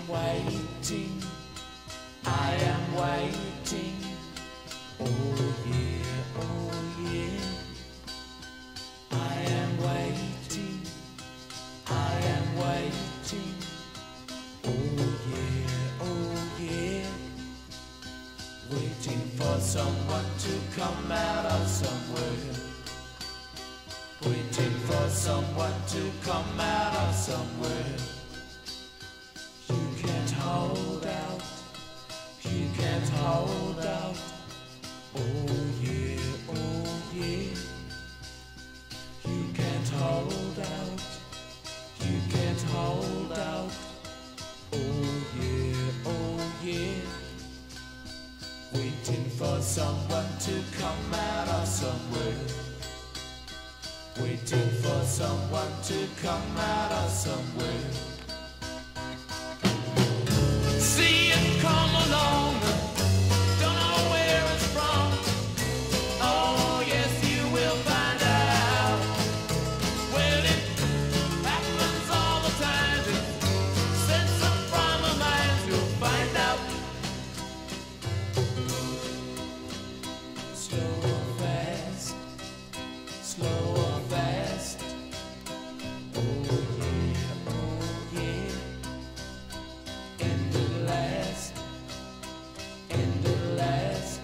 waiting, I am waiting. Oh yeah, oh yeah. I am waiting, I am waiting. Oh yeah. Waiting for someone to come out of somewhere. Waiting for someone to come out of somewhere. You can't hold out, you can't hold out. Oh yeah, oh yeah. You can't hold out, you can't hold out. Oh yeah. Waiting for someone to come out of somewhere. Waiting for someone to come out of somewhere. See it come along, don't know where it's from. Oh yes, you will find out. Well, it happens all the time. It's sense of from a mind, you'll find out. Slow or fast, slow or fast. Oh yeah, end at last, end at last.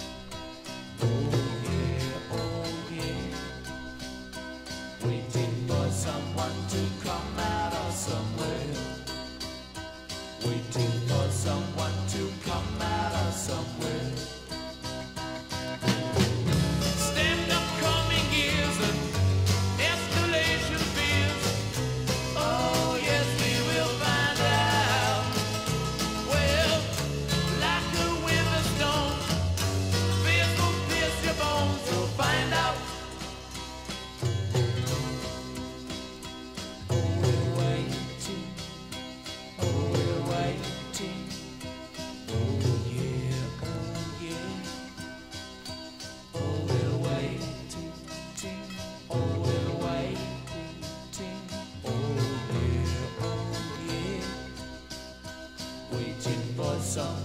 Oh yeah, waiting for someone to come out of somewhere. Waiting for someone to come out of somewhere. Stand up coming years and escalation fears. Oh yes, we will find out. Well, like a winter storm, fears will pierce your bones. You'll find out. Oh, we're waiting. Oh, we're waiting. Oh yeah, oh yeah. Oh, we're waiting. Oh, we're waiting. Oh yeah, oh yeah. Waiting for some